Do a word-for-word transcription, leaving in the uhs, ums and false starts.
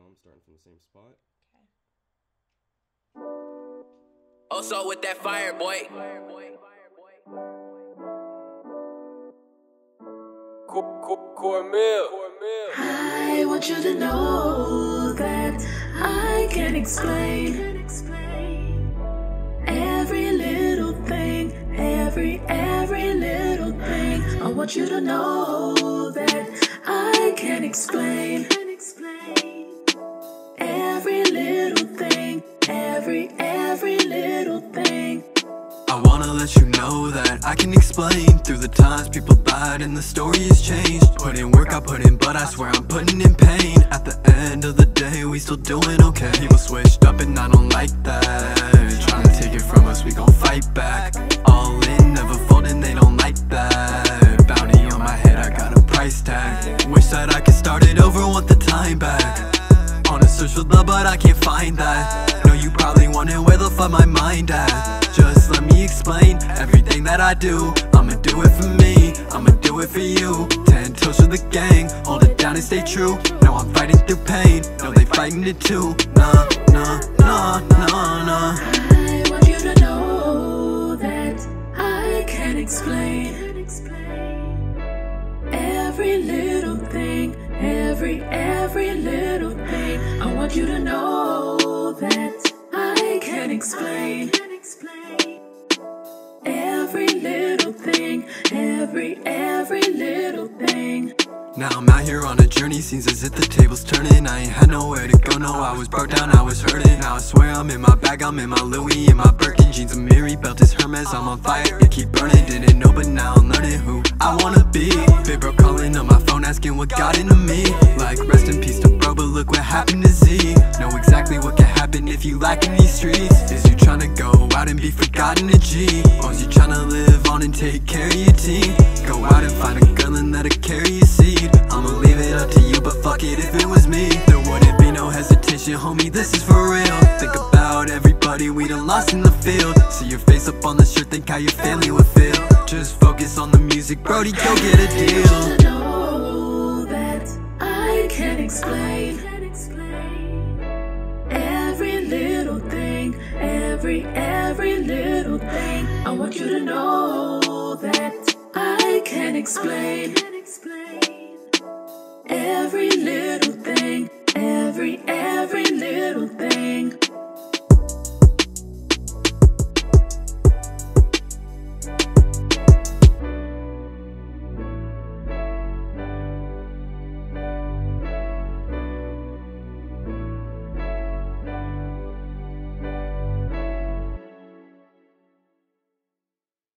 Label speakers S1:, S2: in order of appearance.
S1: I'm starting from the same spot.
S2: Also with that fire, boy. Cormel.
S3: I want you to know that I can explain every little thing, every, every little thing. I want you to know that I can explain every little thing, every, every little thing.
S4: I wanna let you know that I can explain through the times people died and the story has changed. Put in work, I put in, but I swear I'm putting in pain. At the end of the day, we still doing okay. People switched up and I don't like that. Trying to take it from us, we gon' fight back. All in, never folding, they don't like that. Bounty on my head, I got a price tag. Wish that I could start it over, want the time back. On a search for love, but I can't find that. Know you probably wondering where the fuck my mind at. Just let me explain everything that I do. I'ma do it for me, I'ma do it for you. Ten toes for the gang, hold it down and stay true. Know I'm fighting through pain, know they fighting it too. Nah, nah, nah, nah, nah.
S3: I want you to know that I can explain every little thing, every, every little thing. I want you to know that I can explain every little thing, every, every little thing.
S4: Now I'm out here on a journey, seems as if the table's turning. I ain't had nowhere to go, no, I was broke down, I was hurting. Now I swear I'm in my bag, I'm in my Louis, in my Birkin. Jeans a Miri, belt is Hermes, I'm on fire, it keep burning. Didn't know, but now I'm learning who I wanna be. Big bro calling on my phone, asking what got into me. Like, rest in peace to bro, but look what happened to Z. Know exactly what can happen if you lack in these streets. Is you tryna go out and be forgotten a G? Or is you tryna live on and take care of your team? Go out and find a girl and let her carry your seed. I'ma leave it up to you, but fuck it if it was me. There wouldn't be no hesitation, homie, this is for real. Think about everybody we done lost in the field. See your face up on the shirt, think how your family would feel. Just focus on the music, Brody, go get a deal.
S3: I want you to know that I can explain every little thing, every, every little thing. I want you to know that I can explain every little thing, every, every